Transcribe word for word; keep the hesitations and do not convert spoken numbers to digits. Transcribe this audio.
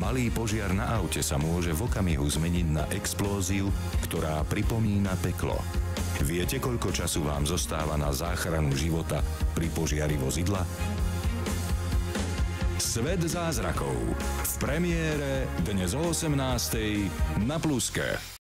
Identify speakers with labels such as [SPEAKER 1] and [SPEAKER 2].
[SPEAKER 1] Malý požiar na aute sa môže v okamihu zmeniť na explóziu, ktorá pripomína peklo. Viete, koľko času vám zostáva na záchranu života pri požiari vozidla? Svet zázrakov. V premiére dnes o osemnástej na Pluske.